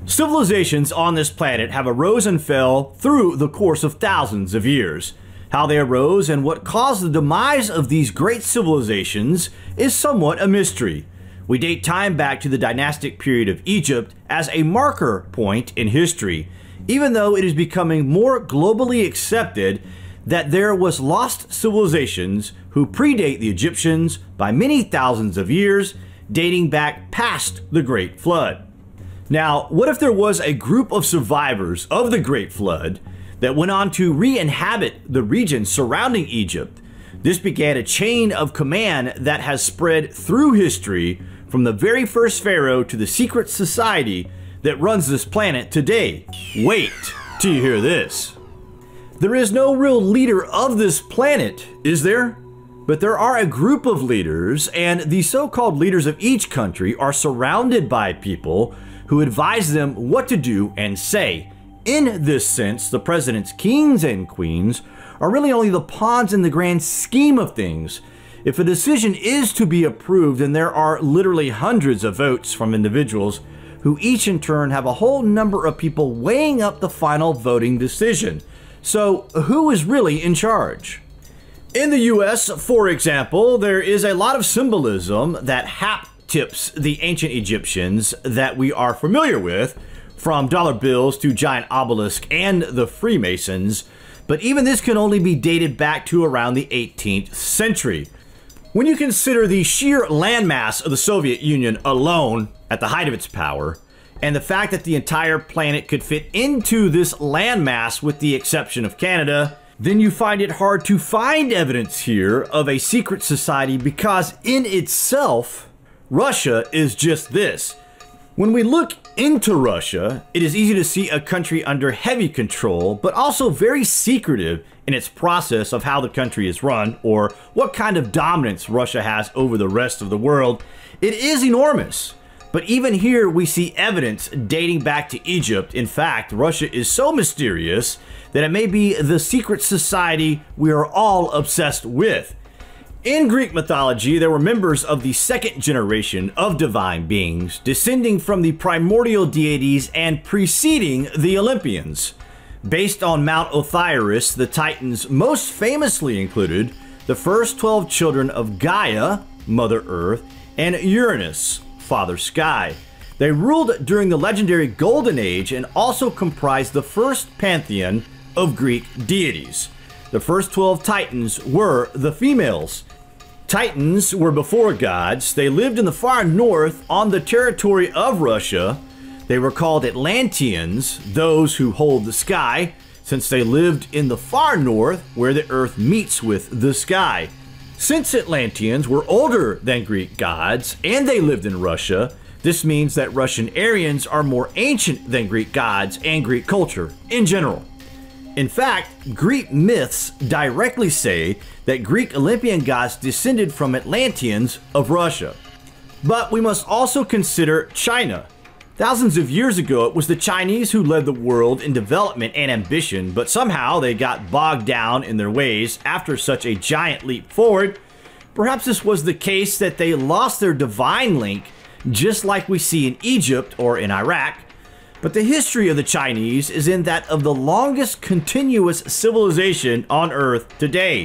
Civilizations on this planet have arose and fell through the course of thousands of years. How they arose and what caused the demise of these great civilizations is somewhat a mystery. We date time back to the dynastic period of Egypt as a marker point in history, even though it is becoming more globally accepted that there was lost civilizations who predate the Egyptians by many thousands of years, dating back past the Great Flood. Now, what if there was a group of survivors of the Great Flood that went on to re-inhabit the region surrounding Egypt? This began a chain of command that has spread through history from the very first pharaoh to the secret society that runs this planet today. Wait till you hear this. There is no real leader of this planet, is there? But there are a group of leaders, and the so-called leaders of each country are surrounded by people who advise them what to do and say. In this sense, the president's kings and queens are really only the pawns in the grand scheme of things. If a decision is to be approved, then there are literally hundreds of votes from individuals who each in turn have a whole number of people weighing up the final voting decision. So who is really in charge? In the US, for example, there is a lot of symbolism that tips the ancient Egyptians that we are familiar with, from dollar bills to giant obelisk and the Freemasons, but even this can only be dated back to around the 18th century. When you consider the sheer landmass of the Soviet Union alone at the height of its power, and the fact that the entire planet could fit into this landmass with the exception of Canada, then you find it hard to find evidence here of a secret society because in itself, Russia is just this. When we look into Russia, it is easy to see a country under heavy control, but also very secretive in its process of how the country is run or what kind of dominance Russia has over the rest of the world. It is enormous. But even here we see evidence dating back to Egypt. In fact, Russia is so mysterious that it may be the secret society we are all obsessed with. In Greek mythology, there were members of the second generation of divine beings, descending from the primordial deities and preceding the Olympians. Based on Mount Osiris, the Titans most famously included the first 12 children of Gaia, Mother Earth, and Uranus, Father Sky. They ruled during the legendary Golden Age and also comprised the first pantheon of Greek deities. The first 12 Titans were the females. Titans were before gods. They lived in the far north on the territory of Russia. They were called Atlanteans, those who hold the sky, since they lived in the far north where the earth meets with the sky. Since Atlanteans were older than Greek gods and they lived in Russia, this means that Russian Aryans are more ancient than Greek gods and Greek culture in general. In fact, Greek myths directly say that Greek Olympian gods descended from Atlanteans of Russia. But we must also consider China. Thousands of years ago, it was the Chinese who led the world in development and ambition, but somehow they got bogged down in their ways after such a giant leap forward. Perhaps this was the case that they lost their divine link, just like we see in Egypt or in Iraq. But the history of the Chinese is in that of the longest continuous civilization on Earth today.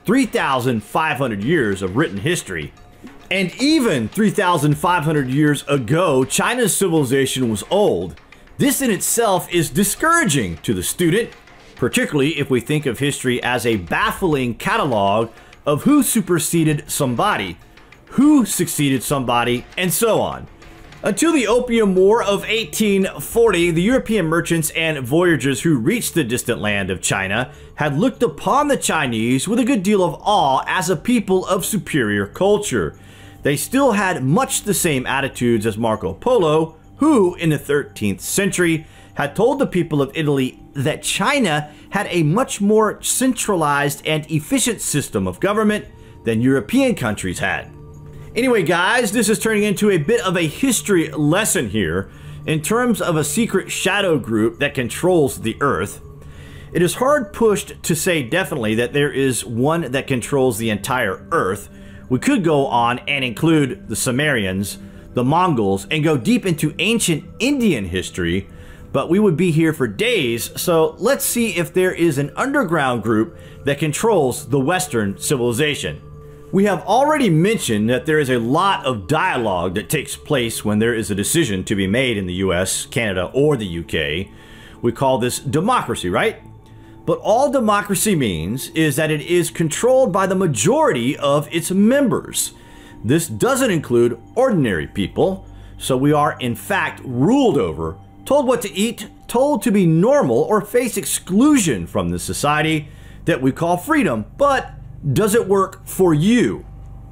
3,500 years of written history. And even 3,500 years ago, China's civilization was old. This in itself is discouraging to the student, particularly if we think of history as a baffling catalog of who superseded somebody, who succeeded somebody, and so on. Until the Opium War of 1840, the European merchants and voyagers who reached the distant land of China had looked upon the Chinese with a good deal of awe as a people of superior culture. They still had much the same attitudes as Marco Polo, who in the 13th century had told the people of Italy that China had a much more centralized and efficient system of government than European countries had. Anyway guys, this is turning into a bit of a history lesson here in terms of a secret shadow group that controls the Earth. It is hard pushed to say definitely that there is one that controls the entire Earth. We could go on and include the Sumerians, the Mongols, and go deep into ancient Indian history, but we would be here for days, so let's see if there is an underground group that controls the Western civilization. We have already mentioned that there is a lot of dialogue that takes place when there is a decision to be made in the US, Canada, or the UK. We call this democracy, right? But all democracy means is that it is controlled by the majority of its members. This doesn't include ordinary people, so we are in fact ruled over, told what to eat, told to be normal, or face exclusion from the society that we call freedom. But does it work for you?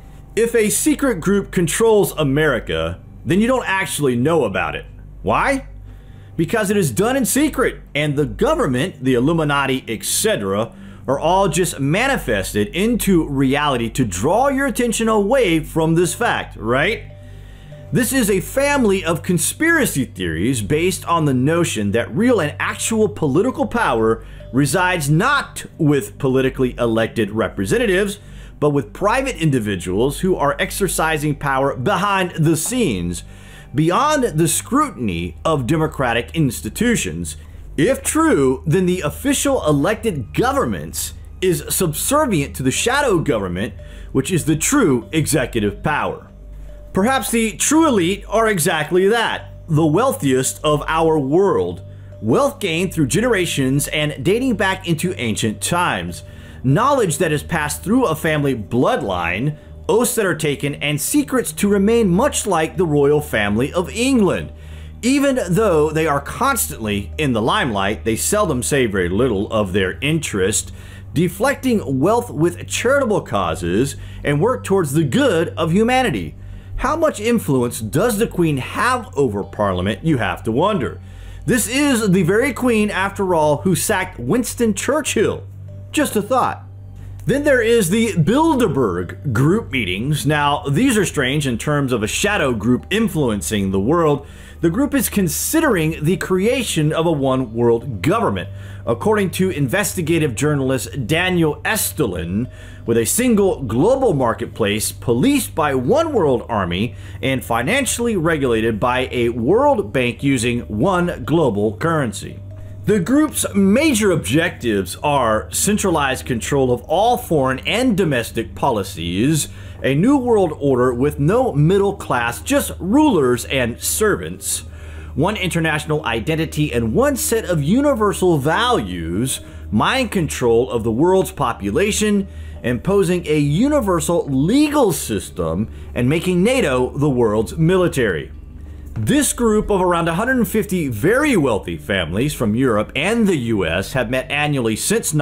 If a secret group controls America, then you don't actually know about it. Why? Because it is done in secret, and the government, the Illuminati, etc., are all just manifested into reality to draw your attention away from this fact, right? This is a family of conspiracy theories based on the notion that real and actual political power resides not with politically elected representatives, but with private individuals who are exercising power behind the scenes, beyond the scrutiny of democratic institutions. If true, then the official elected governments is subservient to the shadow government, which is the true executive power. Perhaps the true elite are exactly that, the wealthiest of our world. Wealth gained through generations and dating back into ancient times. Knowledge that is passed through a family bloodline, oaths that are taken, and secrets to remain much like the royal family of England. Even though they are constantly in the limelight, they seldom say very little of their interest, deflecting wealth with charitable causes and work towards the good of humanity. How much influence does the Queen have over Parliament, you have to wonder. This is the very Queen, after all, who sacked Winston Churchill. Just a thought. Then there is the Bilderberg group meetings. Now, these are strange in terms of a shadow group influencing the world. The group is considering the creation of a one world government, according to investigative journalist Daniel Estulin, with a single global marketplace policed by one world army and financially regulated by a World Bank using one global currency. The group's major objectives are centralized control of all foreign and domestic policies, a new world order with no middle class, just rulers and servants, one international identity and one set of universal values, mind control of the world's population, imposing a universal legal system, and making NATO the world's military. This group of around 150 very wealthy families from Europe and the US have met annually since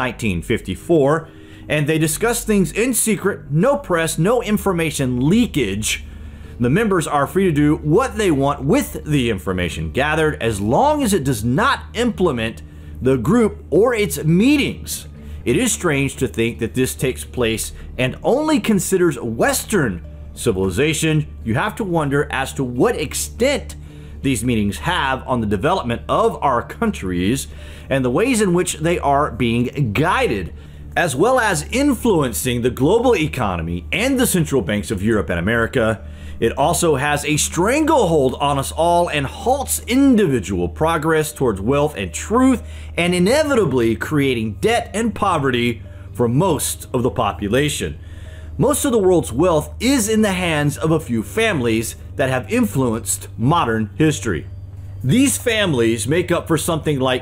1954, and they discuss things in secret, no press, no information leakage. The members are free to do what they want with the information gathered as long as it does not implement the group or its meetings. It is strange to think that this takes place and only considers Western civilization. You have to wonder as to what extent these meetings have on the development of our countries and the ways in which they are being guided, as well as influencing the global economy and the central banks of Europe and America. It also has a stranglehold on us all and halts individual progress towards wealth and truth, and inevitably creating debt and poverty for most of the population. Most of the world's wealth is in the hands of a few families that have influenced modern history. These families make up for something like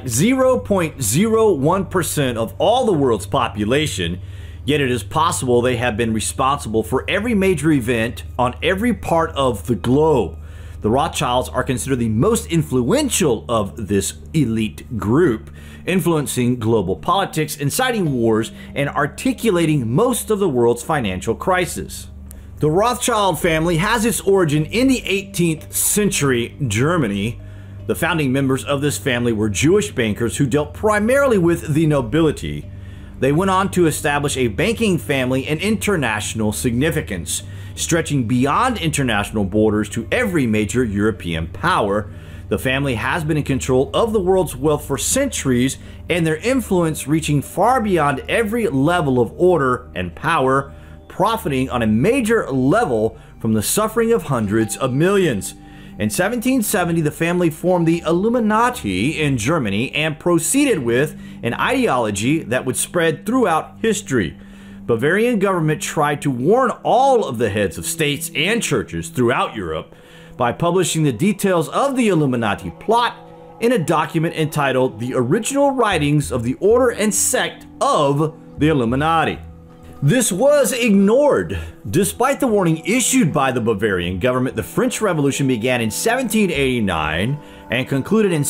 0.01% of all the world's population, yet it is possible they have been responsible for every major event on every part of the globe. The Rothschilds are considered the most influential of this elite group, influencing global politics, inciting wars, and articulating most of the world's financial crisis. The Rothschild family has its origin in the 18th century Germany. The founding members of this family were Jewish bankers who dealt primarily with the nobility. They went on to establish a banking family and international significance, stretching beyond international borders to every major European power. The family has been in control of the world's wealth for centuries, and their influence reaching far beyond every level of order and power, profiting on a major level from the suffering of hundreds of millions. In 1770, the family formed the Illuminati in Germany and proceeded with an ideology that would spread throughout history. Bavarian government tried to warn all of the heads of states and churches throughout Europe by publishing the details of the Illuminati plot in a document entitled The Original Writings of the Order and Sect of the Illuminati. This was ignored. Despite the warning issued by the Bavarian government, the French Revolution began in 1789 and concluded in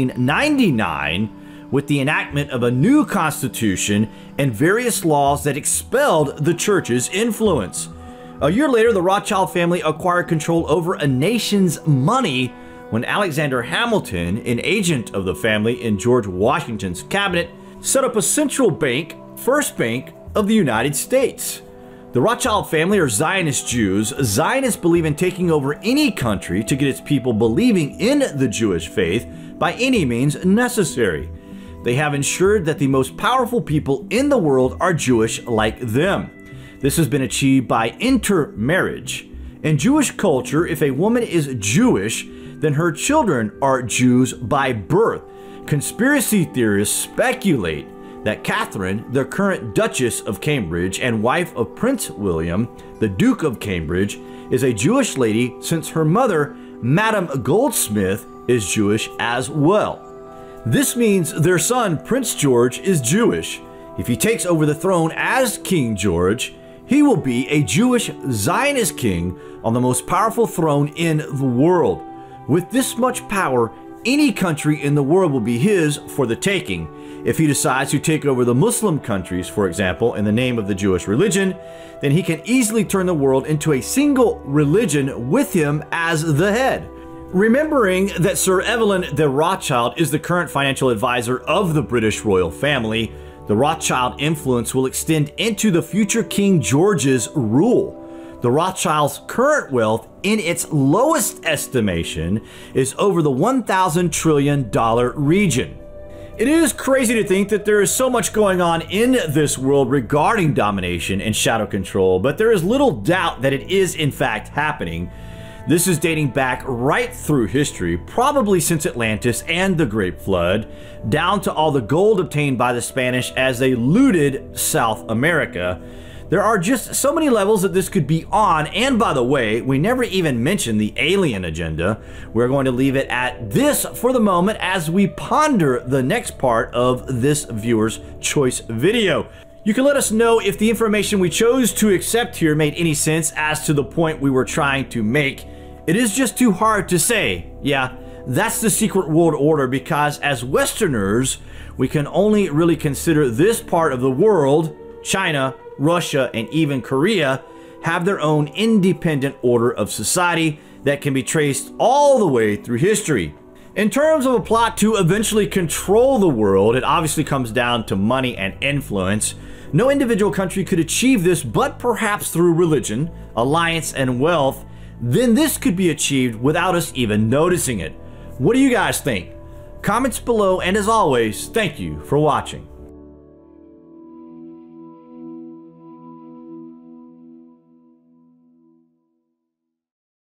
1799 with the enactment of a new constitution and various laws that expelled the church's influence. A year later, the Rothschild family acquired control over a nation's money when Alexander Hamilton, an agent of the family in George Washington's cabinet, set up a central bank, First Bank of the United States. The Rothschild family are Zionist Jews. Zionists believe in taking over any country to get its people believing in the Jewish faith by any means necessary. They have ensured that the most powerful people in the world are Jewish like them. This has been achieved by intermarriage. In Jewish culture, if a woman is Jewish, then her children are Jews by birth. Conspiracy theorists speculate that Catherine, the current Duchess of Cambridge and wife of Prince William, the Duke of Cambridge, is a Jewish lady since her mother, Madame Goldsmith, is Jewish as well. This means their son, Prince George, is Jewish. If he takes over the throne as King George, he will be a Jewish Zionist king on the most powerful throne in the world. With this much power, any country in the world will be his for the taking. If he decides to take over the Muslim countries, for example, in the name of the Jewish religion, then he can easily turn the world into a single religion with him as the head. Remembering that Sir Evelyn de Rothschild is the current financial advisor of the British royal family, the Rothschild influence will extend into the future King George's rule. The Rothschilds' current wealth, in its lowest estimation, is over the $1,000 trillion region. It is crazy to think that there is so much going on in this world regarding domination and shadow control, but there is little doubt that it is in fact happening. This is dating back right through history, probably since Atlantis and the Great Flood, down to all the gold obtained by the Spanish as they looted South America. There are just so many levels that this could be on, and by the way, we never even mentioned the alien agenda. We're going to leave it at this for the moment as we ponder the next part of this viewer's choice video. You can let us know if the information we chose to accept here made any sense as to the point we were trying to make. It is just too hard to say. Yeah, that's the secret world order, because as Westerners, we can only really consider this part of the world, China, Russia, and even Korea, have their own independent order of society that can be traced all the way through history. In terms of a plot to eventually control the world, it obviously comes down to money and influence. No individual country could achieve this, but perhaps through religion, alliance, and wealth, then this could be achieved without us even noticing it. What do you guys think? Comments below, and as always, thank you for watching.